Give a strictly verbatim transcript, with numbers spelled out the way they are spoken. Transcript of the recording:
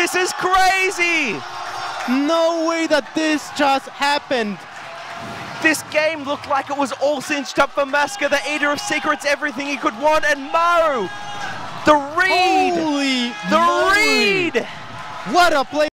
This is crazy! No way that this just happened. This game looked like it was all cinched up for MasCa, the Eater of Secrets, everything he could want, and MaRu! The read! Holy The moly. read! What a play!